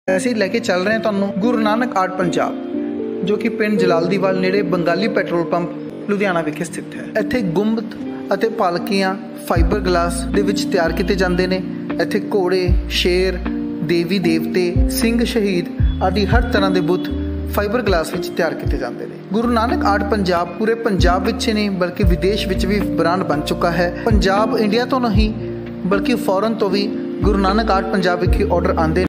ਅਸੀਂ ਲੈ ਕੇ ਚੱਲ ਰਹੇ ਹਾਂ ਤੁਹਾਨੂੰ ਗੁਰੂ ਨਾਨਕ ਆਰਟ ਪੰਜਾਬ, ਜੋ ਕਿ ਪਿੰਡ ਜਲਾਲਦੀਵਾਲ ਨੇੜੇ ਬੰਗਾਲੀ ਪੈਟਰੋਲ ਪੰਪ ਲੁਧਿਆਣਾ ਵਿਖੇ ਸਥਿਤ ਹੈ। ਇੱਥੇ ਗੁੰਬਦ ਅਤੇ ਪਾਲਕੀਆਂ ਫਾਈਬਰ ਗਲਾਸ ਦੇ ਵਿੱਚ ਤਿਆਰ ਕੀਤੇ ਜਾਂਦੇ ਨੇ। ਇੱਥੇ ਘੋੜੇ, ਸ਼ੇਰ, ਦੇਵੀ ਦੇਵਤੇ, ਸਿੰਘ ਸ਼ਹੀਦ ਆਦਿ ਹਰ ਤਰ੍ਹਾਂ ਦੇ ਬੁੱਤ ਫਾਈਬਰ ਗਲਾਸ ਵਿੱਚ ਤਿਆਰ ਕੀਤੇ ਜਾਂਦੇ ਨੇ। ਗੁਰੂ ਨਾਨਕ ਆਰਟ ਪੰਜਾਬ ਪੂਰੇ ਪੰਜਾਬ ਵਿੱਚ ਨਹੀਂ ਬਲਕਿ ਵਿਦੇਸ਼ ਵਿੱਚ ਵੀ ਬ੍ਰਾਂਡ ਬਣ ਚੁੱਕਾ ਹੈ। ਪੰਜਾਬ ਇੰਡੀਆ ਤੋਂ ਨਹੀਂ ਬਲਕਿ ਫੋਰਨ ਤੋਂ ਵੀ ਗੁਰੂ ਨਾਨਕ ਆਰਟ ਪੰਜਾਬ ਵਿਖੇ ਆਰਡਰ ਆਉਂਦੇ